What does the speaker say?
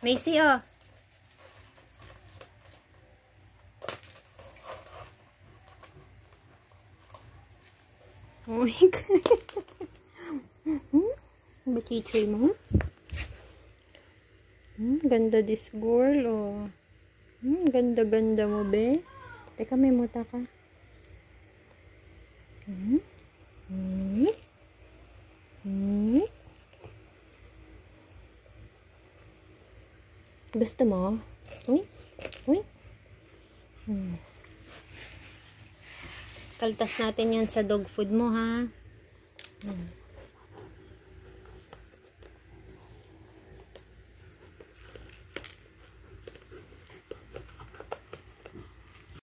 Macy, oh. Oh my God. Bachichoy mo? Ganda this girl, oh. Ganda-ganda mo, be. Teka, may muta ka. Gusto mo? Uy? Uy? Kaltas natin yan sa dog food mo, ha?